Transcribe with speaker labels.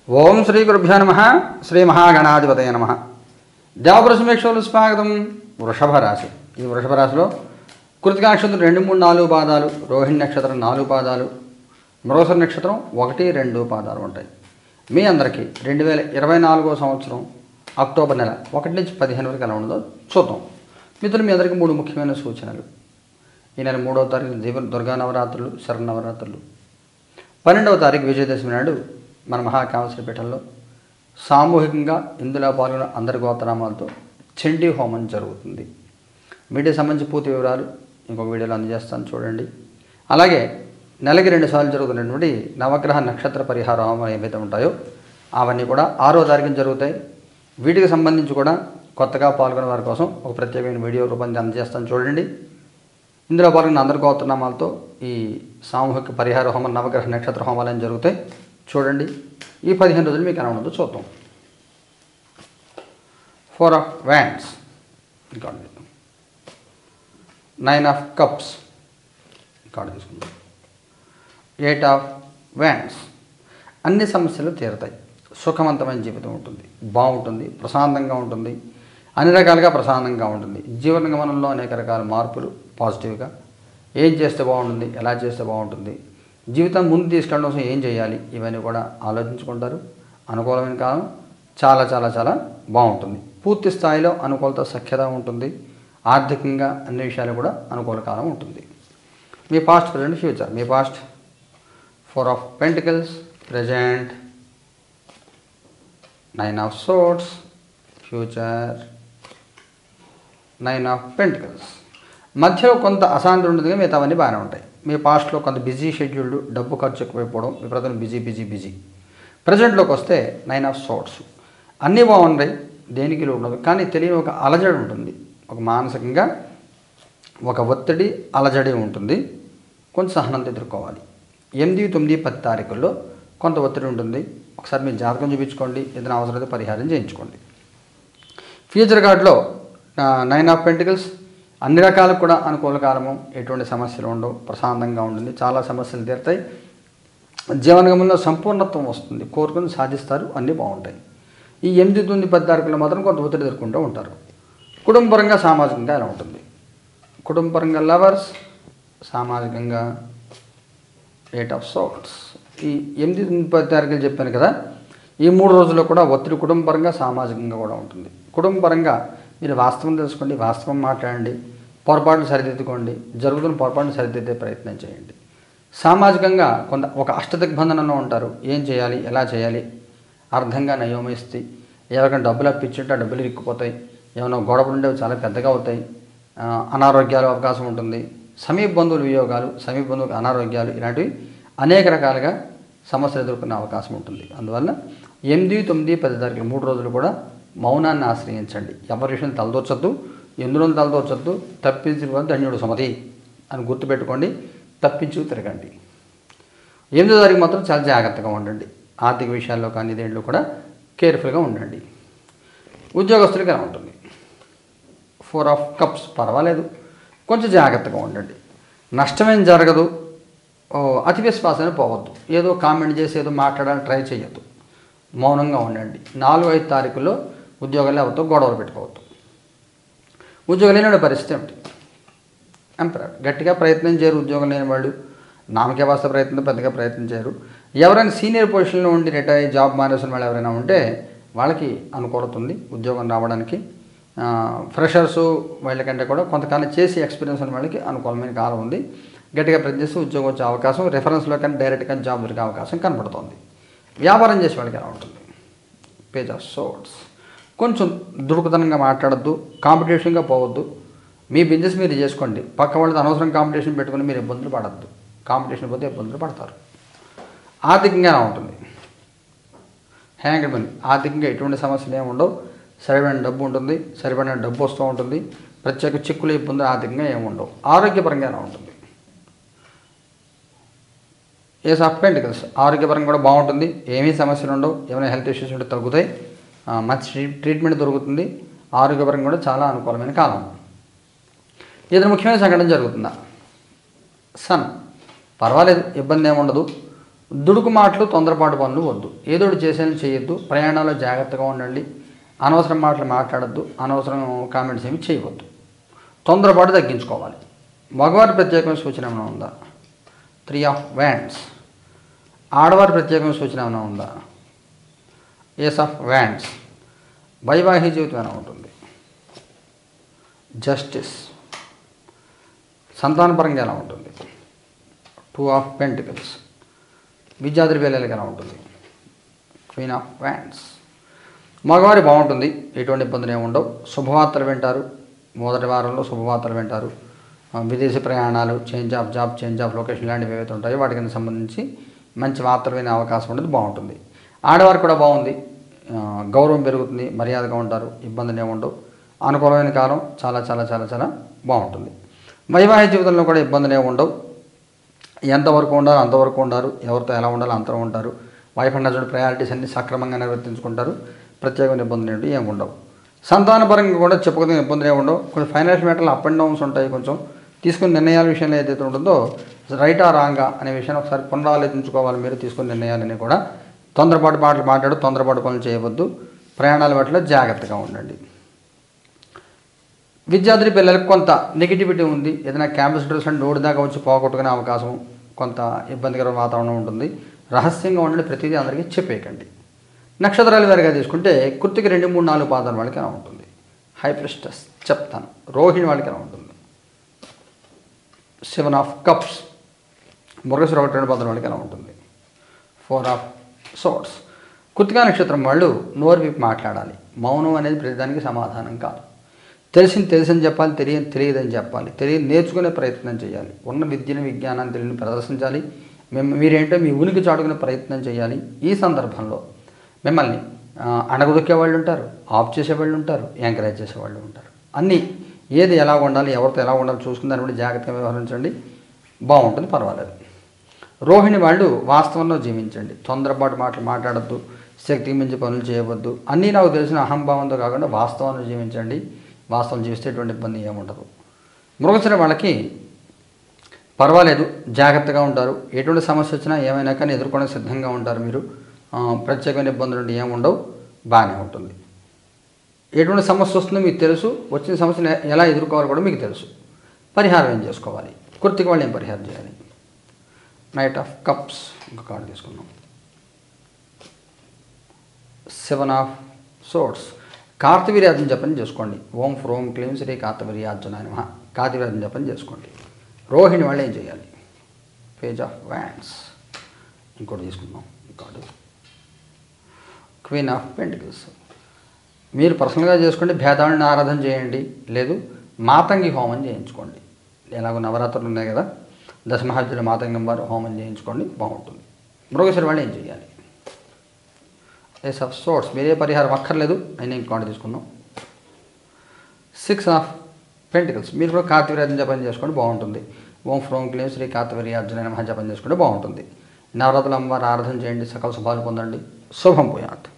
Speaker 1: ఓం శ్రీ గురుభ్యో నమః. శ్రీ మహాగణాధిపతయ నమః. దేవపురుషమేక్షలు స్వాగతం. వృషభ రాశి. ఈ వృషభ రాశిలో కృతికా నక్షత్రం 2, 3, 4 పాదాలు, రోహిణి నక్షత్రం 4 పాదాలు, మృగశిర నక్షత్రం 1, 2 పాదాలు ఉంటాయి. మీ అందరికీ 2024 సంవత్సరం అక్టోబర్ నెల 1 నుంచి 15 వరకు ఎలా ఉండదో చూద్దాం. మిత్రులు, మీ అందరికీ 3 ముఖ్యమైన సూచనలు. ఈ నెల 3వ తారీఖు దుర్గా నవరాత్రులు, శరన్నవరాత్రులు. 12వ తారీఖు విజయదశమి నాడు మన మహాకామేశ్వర పీఠంలో సామూహికంగా ఇందులో పాల్గొన్న అందరి గోత్రనామాలతో చండీ హోమం జరుగుతుంది. వీటికి సంబంధించి పూర్తి వివరాలు ఇంకొక వీడియోలో అందజేస్తాను, చూడండి. అలాగే నెలకి 2 సార్లు జరుగుతున్నటువంటి నవగ్రహ నక్షత్ర పరిహార హోమాలు ఏవైతే ఉంటాయో అవన్నీ కూడా 6వ తారీఖున జరుగుతాయి. వీటికి సంబంధించి కూడా కొత్తగా పాల్గొనే వారి కోసం ఒక ప్రత్యేకమైన వీడియో రూపాన్ని అందజేస్తాను, చూడండి. ఇందులో పాల్గొన్న అందరి గోత్రనామాలతో ఈ సామూహిక పరిహార హోమం, నవగ్రహ నక్షత్ర హోమాలు అని జరుగుతాయి, చూడండి. ఈ 15 రోజులు మీకు ఎలా ఉండదో చూద్దాం. 4 of Wands, 9 of Cups, 8 of Wands. అన్ని సమస్యలు తీరుతాయి. సుఖవంతమైన జీవితం ఉంటుంది, బాగుంటుంది, ప్రశాంతంగా ఉంటుంది, అన్ని రకాలుగా ప్రశాంతంగా ఉంటుంది. జీవన గమనంలో అనేక రకాల మార్పులు పాజిటివ్గా. ఏం చేస్తే బాగుంటుంది, ఎలా చేస్తే బాగుంటుంది, జీవితం ముందు తీసుకెళ్ళడం కోసం ఏం చేయాలి, ఇవన్నీ కూడా ఆలోచించుకుంటారు. అనుకూలమైన కాలం చాలా చాలా చాలా బాగుంటుంది. పూర్తి స్థాయిలో అనుకూలత, సఖ్యత ఉంటుంది. ఆర్థికంగా అన్ని విషయాలు కూడా అనుకూల కాలం ఉంటుంది. మీ పాస్ట్, ప్రజెంట్, ఫ్యూచర్. మీ past 4 of Pentacles, present 9 of Swords, future 9 of Pentacles. మధ్యలో కొంత అశాంతి ఉంటుంది, మిగతావన్నీ బాగానే ఉంటాయి. మీ పాస్ట్లో కొంత బిజీ షెడ్యూల్డ్, డబ్బు ఖర్చు ఎక్కువైపోవడం, విపరీతం బిజీ. ప్రజెంట్లోకి వస్తే 9 of Swords. అన్నీ బాగున్నాయి, దేనికి ఉండదు, కానీ తెలియని ఒక అలజడి ఉంటుంది. ఒక మానసికంగా ఒక ఒత్తిడి, అలజడి ఉంటుంది. కొంచెం సహనంతో ఎదుర్కోవాలి. 8, 9, 10 తారీఖుల్లో కొంత ఒత్తిడి ఉంటుంది. ఒకసారి మీరు జాతకం చూపించుకోండి, ఏదైనా అవసరమైతే పరిహారం చేయించుకోండి. ఫ్యూచర్ కార్డులో 9 of Pentacles. అన్ని రకాలకు కూడా అనుకూల కాలము, ఎటువంటి సమస్యలు ఉండవు, ప్రశాంతంగా ఉంటుంది, చాలా సమస్యలు తీరుతాయి. జీవనగమంలో సంపూర్ణత్వం వస్తుంది, కోరుకుని సాధిస్తారు, అన్నీ బాగుంటాయి. ఈ 8, 9, 10 తారీఖుల్లో మాత్రం కొంత ఒత్తిడి ఎదుర్కొంటూ ఉంటారు. కుటుంబపరంగా, సామాజికంగా ఎలా ఉంటుంది? కుటుంబపరంగా లవర్స్, సామాజికంగా 8 of Swords. ఈ 8, 9, 10 తారీఖులు చెప్పాను కదా, ఈ 3 రోజుల్లో కూడా ఒత్తిడి కుటుంబపరంగా, సామాజికంగా కూడా ఉంటుంది. కుటుంబపరంగా మీరు వాస్తవం తెలుసుకోండి, వాస్తవం మాట్లాడండి, పొరపాటును సరిదిద్దుకోండి, జరుగుతున్న పొరపాటును సరిదిద్దే ప్రయత్నం చేయండి. సామాజికంగా ఒక అష్టదిగ్బంధనంలో ఉంటారు. ఏం చేయాలి, ఎలా చేయాలి అర్థంగా నయోమయిస్తే, ఎవరికైనా డబ్బులు అప్పించుంటే ఆ డబ్బులు ఇరుక్కుపోతాయి, ఏమైనా గొడవలు ఉండేవి చాలా పెద్దగా అవుతాయి, అనారోగ్యాలు అవకాశం ఉంటుంది, సమీప బంధువుల వియోగాలు, సమీప బంధువుల అనారోగ్యాలు, ఇలాంటివి అనేక రకాలుగా సమస్యలు ఎదుర్కొనే అవకాశం ఉంటుంది. అందువల్ల 8, 9, 10 తారీఖులు 3 రోజులు కూడా మౌనాన్ని ఆశ్రయించండి. ఎవరి విషయం తలదోచొద్దు, ఎందులో తలదోచొద్దు. తప్పించి ధన్యుడు సమతి అని గుర్తుపెట్టుకోండి. తప్పించు తిరగండి. 8వ తారీఖు మాత్రం చాలా జాగ్రత్తగా ఉండండి. ఆర్థిక విషయాల్లో కానీ దేంట్లో కూడా కేర్ఫుల్గా ఉండండి. ఉద్యోగస్తులకి ఎలా ఉంటుంది? 4 of Cups. పర్వాలేదు, కొంచెం జాగ్రత్తగా ఉండండి. నష్టమేం జరగదు. అతి విశ్వాసాన్ని పోవద్దు. ఏదో కామెంట్ చేసి ఏదో మాట్లాడాలని ట్రై చేయొద్దు. మౌనంగా ఉండండి. 4, 5 తారీఖుల్లో ఉద్యోగాలు ఎవరితో గొడవలు పెట్టుకోవద్దు. ఉద్యోగం లేని పరిస్థితి ఏమిటి? ఎంపరర్. గట్టిగా ప్రయత్నం చేయరు ఉద్యోగం లేని వాళ్ళు. నామకే వాస్త ప్రయత్నం పెద్దగా ప్రయత్నం చేయరు. ఎవరైనా సీనియర్ పొజిషన్లో ఉండి రిటైర్ అయ్యి జాబ్ మానేసిన వాళ్ళు ఎవరైనా ఉంటే వాళ్ళకి అనుకూలత ఉంది ఉద్యోగం రావడానికి. ఫ్రెషర్సు వీళ్ళకంటే కూడా కొంతకాలం చేసి ఎక్స్పీరియన్స్ ఉన్న వాళ్ళకి అనుకూలమైన కాలం ఉంది. గట్టిగా ప్రయత్నం చేసి ఉద్యోగం వచ్చే అవకాశం, రెఫరెన్స్లో కానీ డైరెక్ట్గా జాబ్ దొరికే అవకాశం కనపడుతుంది. వ్యాపారం చేసే వాళ్ళకి ఎలా ఉంటుంది? Page of swords. కొంచెం దురుకుతనంగా మాట్లాడద్దు, కాంపిటీషన్గా పోవద్దు. మీ బిజినెస్ మీరు చేసుకోండి. పక్క వాళ్ళతో అనవసరం కాంపిటీషన్ పెట్టుకుని మీరు ఇబ్బందులు పడద్దు. కాంపిటీషన్ పోతే ఇబ్బందులు పడతారు. ఆర్థికంగా ఎలా ఉంటుంది? Hanged man. ఆర్థికంగా ఎటువంటి సమస్యలు ఏమి ఉండవు. సరిపడిన డబ్బు ఉంటుంది, సరిపడిన డబ్బు వస్తూ ఉంటుంది. ప్రత్యేక చిక్కులు, ఇబ్బందులు ఆర్థికంగా ఏమి ఉండవు. ఆరోగ్యపరంగా ఎలా ఉంటుంది? Ace of pentacles. ఆరోగ్యపరంగా కూడా బాగుంటుంది, ఏమీ సమస్యలు ఉండవు. ఏమైనా హెల్త్ ఇష్యూస్ ఉంటే తగ్గుతాయి, మంచి ట్రీట్మెంట్ దొరుకుతుంది. ఆరోగ్యపరంగా కూడా చాలా అనుకూలమైన కాలం. ఏదైనా ముఖ్యమైన సంఘటన జరుగుతుందా? సన్. పర్వాలేదు, ఇబ్బంది ఏమి ఉండదు. దుడుకు మాటలు తొందరపాటు పనులు వద్దు. ఏదోటి చేసేది చేయొద్దు. ప్రయాణాల్లో జాగ్రత్తగా ఉండండి. అనవసరం మాటలు మాట్లాడద్దు. అనవసరం కామెంట్స్ ఏమి చేయవద్దు. తొందరపాటు తగ్గించుకోవాలి. మగవారి ప్రత్యేకమైన సూచన ఏమైనా ఉందా? 3 ఆఫ్ వ్యాండ్స్. ఆడవారి ప్రత్యేకమైన సూచన ఏమైనా ఉందా? Ace of wands. వైవాహిక జీవితం ఎలా ఉంటుంది? జస్టిస్. సంతానపరంగా ఎలా ఉంటుంది? 2 ఆఫ్ పెంటికల్స్. విద్యార్థి పిల్లలకి ఎలా ఉంటుంది? Queen of wands. మగవారి బాగుంటుంది. ఎటువంటి ఇబ్బందులు ఏమి ఉండవు. శుభవార్తలు వింటారు. మొదటి వారంలో శుభవార్తలు వింటారు. విదేశీ ప్రయాణాలు, change of job, change of location ఇలాంటివి ఏవైతే ఉంటాయో వాటికి సంబంధించి మంచి వార్తలు వినే అవకాశం ఉంటుంది. బాగుంటుంది. ఆడవారు కూడా బాగుంది. గౌరవం పెరుగుతుంది. మర్యాదగా ఉంటారు. ఇబ్బందులు ఏమి ఉండవు. అనుకూలమైన కాలం చాలా చాలా చాలా చాలా బాగుంటుంది. వైవాహిక జీవితంలో కూడా ఇబ్బందులు ఏమి ఉండవు. ఎంతవరకు ఉండాలో అంతవరకు ఉండారు. ఎవరితో ఎలా ఉండాలో అంతలో ఉంటారు. వైఫ్ అండ్ హస్బెండ్ ప్రయారిటీస్ అన్ని సక్రమంగా నిర్వర్తించుకుంటారు. ప్రత్యేకమైన ఇబ్బందులు ఏంటి ఏమి ఉండవు. సంతానపరంగా కూడా చెప్పుకోదగిన ఇబ్బందులు ఏమి ఉండవు. కొంచెం ఫైనాన్షియల్ మ్యాటర్లు అప్ అండ్ డౌన్స్ ఉంటాయి. కొంచెం తీసుకునే నిర్ణయాల విషయంలో ఏదైతే ఉంటుందో రైటా రాంగా అనే విషయాన్ని ఒకసారి పునరాలోచించుకోవాలి. మీరు తీసుకునే నిర్ణయాలని కూడా తొందరపాటు మాటలు మాట్లాడు, తొందరపాటు పనులు చేయవద్దు. ప్రయాణాల వాటిలో జాగ్రత్తగా ఉండండి. విద్యార్థి పిల్లలకు కొంత నెగిటివిటీ ఉంది. ఏదైనా క్యాంపస్ డ్రెస్ అంటే నోటి దాకా వచ్చి పోగొట్టుకునే అవకాశం, కొంత ఇబ్బందికర వాతావరణం ఉంటుంది. రహస్యంగా ఉండండి. ప్రతిదీ అందరికీ చెప్పేయకండి. నక్షత్రాల వారిగా తీసుకుంటే కృత్తికి 2, 3, 4 పాదాల వాళ్ళకి ఎలా ఉంటుంది? హై ప్రెస్టస్ చెప్తాను. రోహిణి వాళ్ళకి ఎలా ఉంటుంది? 7 ఆఫ్ కప్స్. మృగశిర 1, 2 పాదాల వాళ్ళకి ఎలా ఉంటుంది? 4 ఆఫ్ సోర్ట్స్. కృత్తికా నక్షత్రం వాళ్ళు నోరు విప్పి మాట్లాడాలి. మౌనం అనేది ప్రతిదానికి సమాధానం కాదు. తెలిసింది చెప్పాలి. తెలియదని చెప్పాలి. నేర్చుకునే ప్రయత్నం చేయాలి. ఉన్న విద్యను, విజ్ఞానాన్ని, తెలియని ప్రదర్శించాలి. మీరేంటో మీ ఉనికి చాటుకునే ప్రయత్నం చేయాలి. ఈ సందర్భంలో మిమ్మల్ని అణగదొక్కే వాళ్ళు ఉంటారు, ఆఫ్ చేసేవాళ్ళు ఉంటారు, ఎంకరేజ్ చేసేవాళ్ళు ఉంటారు. అన్నీ ఏది ఎలా ఉండాలి, ఎవరితో ఎలా ఉండాలి చూసుకుని దాన్ని బట్టి జాగ్రత్తగా వ్యవహరించండి. బాగుంటుంది, పర్వాలేదు. రోహిణి వాళ్ళు వాస్తవంలో జీవించండి. తొందరపాటు మాటలు మాట్లాడద్దు. శక్తికి మించి పనులు చేయవద్దు. అన్నీ నాకు తెలిసిన అహంభావంతో కాకుండా వాస్తవాన్ని జీవించండి. వాస్తవం జీవిస్తే ఎటువంటి ఇబ్బంది ఏముండదు. మృగశిర వాళ్ళకి పర్వాలేదు, జాగ్రత్తగా ఉంటారు. ఎటువంటి సమస్య వచ్చినా ఏమైనా కానీ ఎదుర్కొనే సిద్ధంగా ఉంటారు. మీరు ప్రత్యేకమైన ఇబ్బందులు అంటే ఏముండవు, బాగానే ఉంటుంది. ఎటువంటి సమస్య వస్తుందో మీకు తెలుసు. వచ్చిన సమస్యను ఎలా ఎదుర్కోవాలో కూడా మీకు తెలుసు. పరిహారం ఏం చేసుకోవాలి? కృత్తిక వాళ్ళు ఏం పరిహారం చేయాలి? Knight of cups. ఒక కార్డు తీసుకున్నాం. 7 ఆఫ్ సోర్ట్స్. కార్తవీర్యార్జున జపం చేసుకోండి. ఓం ఫ్రోం క్లీం శ్రీ కార్తవీర్యార్జునాయ నమః. కార్తవీర్యార్జున జపం చేసుకోండి. రోహిణి వాళ్ళు ఏం చేయాలి? Page of wands. ఇంకోటి తీసుకుందాం. Card queen of pentacles. మీరు పర్సనల్గా చేసుకోండి. భేదాన్ని ఆరాధన చేయండి. లేదు మాతంగి హోమం చేయించుకోండి. ఎలాగో నవరాత్రులు ఉన్నాయి కదా, దశమహావిద్యుల మాతంగం వారు హోమం చేయించుకోండి, బాగుంటుంది. మృగశిర వాళ్ళు ఏం చేయాలి? Ace of swords. మీరే పరిహారం అక్కర్లేదు. అయినా ఇంకోటి తీసుకుందాం. 6 ఆఫ్ పెంటికల్స్. మీరు కూడా కార్తవీర్యార్జున జపం చేసుకోండి, బాగుంటుంది. ఓం ఫ్రోం క్లీం శ్రీ కార్తవీర్యార్జునాయ నమః జపం చేసుకుంటే బాగుంటుంది. నవరాత్రుల అమ్మవారు ఆరాధన చేయండి. సకల శుభాలు పొందండి. శుభం పోయాట్.